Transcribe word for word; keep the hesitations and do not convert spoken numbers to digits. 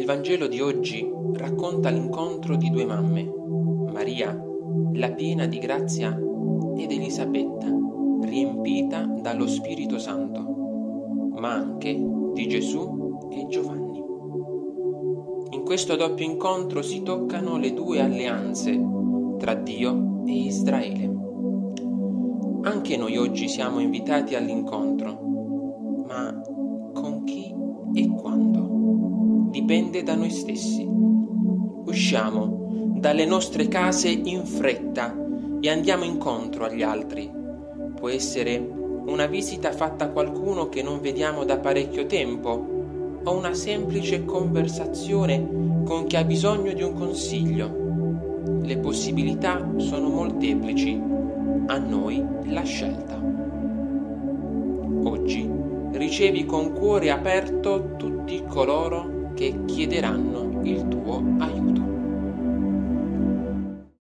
Il Vangelo di oggi racconta l'incontro di due mamme, Maria, la piena di grazia, ed Elisabetta, riempita dallo Spirito Santo, ma anche di Gesù e Giovanni. In questo doppio incontro si toccano le due alleanze tra Dio e Israele. Anche noi oggi siamo invitati all'incontro, ma con chi e quando? Dipende da noi stessi. Usciamo dalle nostre case in fretta e andiamo incontro agli altri. Può essere una visita fatta a qualcuno che non vediamo da parecchio tempo o una semplice conversazione con chi ha bisogno di un consiglio. Le possibilità sono molteplici, a noi la scelta. Oggi ricevi con cuore aperto tutti coloro che chiederanno il tuo aiuto.